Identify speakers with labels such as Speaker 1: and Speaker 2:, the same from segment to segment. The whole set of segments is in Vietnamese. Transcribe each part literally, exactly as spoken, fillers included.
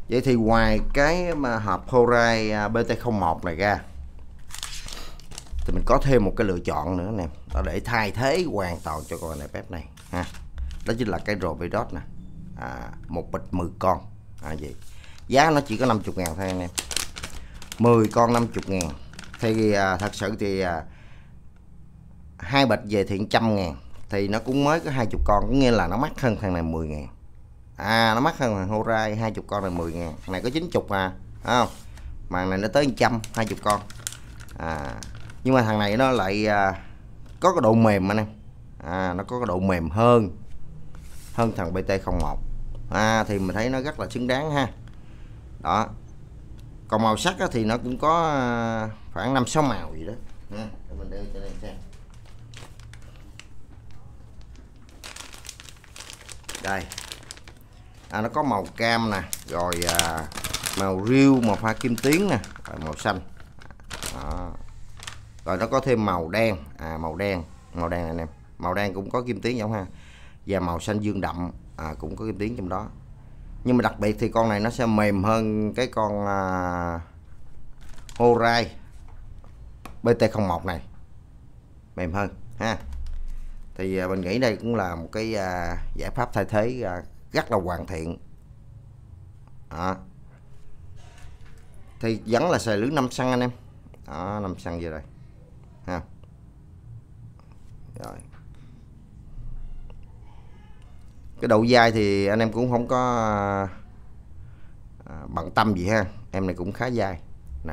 Speaker 1: Vậy thì ngoài cái mà hộp Horai B T không một này ra thì mình có thêm một cái lựa chọn nữa nè, đó để thay thế hoàn toàn cho con này phép này ha. Đó chính là cái rờ vê dot nè, à, một bịch mười con à, gì giá nó chỉ có năm mươi ngàn thôi anh em, mười con năm mươi ngàn thì à, thật sự thì à, hai bịch về thì trăm ngàn thì nó cũng mới có hai mươi con, cũng nghĩa là nó mắc hơn thằng này mười ngàn. À, nó mắc hơn thằng Horai hai mươi con là mười ngàn, này có chín mươi mà, thấy không? Màn này nó tới một trăm hai mươi con. À, nhưng mà thằng này nó lại à, có cái độ mềm anh em. À, nó có cái độ mềm hơn hơn thằng B T không một. À, thì mình thấy nó rất là xứng đáng ha. Đó. Còn màu sắc thì nó cũng có à, khoảng năm sáu màu gì đó. Ha, để mình đeo cho anh em xem. Đây. À, nó có màu cam nè, rồi à, màu riêu, màu pha kim tuyến nè, rồi màu xanh. Đó. Rồi nó có thêm màu đen, à, màu đen, màu đen này anh em, màu đen cũng có kim tuyến giống ha, và màu xanh dương đậm à, cũng có kim tuyến trong đó. Nhưng mà đặc biệt thì con này nó sẽ mềm hơn cái con à, Horai B T không một này, mềm hơn ha. Thì à, mình nghĩ đây cũng là một cái à, giải pháp thay thế à, rất là hoàn thiện. Đó. Thì vẫn là xài lưới năm xăng anh em. Đó, năm xăng vô đây ha. Rồi. Cái độ dai thì anh em cũng không có à, bận tâm gì ha, em này cũng khá dai nè,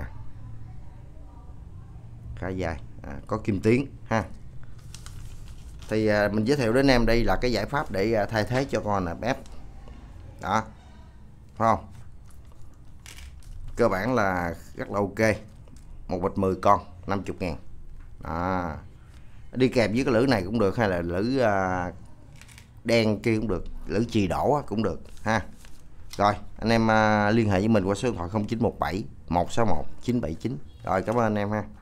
Speaker 1: khá dai, à, có kim tuyến ha. Thì à, mình giới thiệu đến em đây là cái giải pháp để à, thay thế cho con là bếp đó, phải không? Cơ bản là rất là ok, một bịch mười con năm mươi ngàn đó. Đi kèm với cái lưỡi này cũng được, hay là lưỡi à, đen kia cũng được, lưỡi chì đỏ cũng được ha. Rồi anh em à, liên hệ với mình qua số điện thoại không chín một bảy một sáu một chín bảy chín. Rồi cảm ơn anh em ha.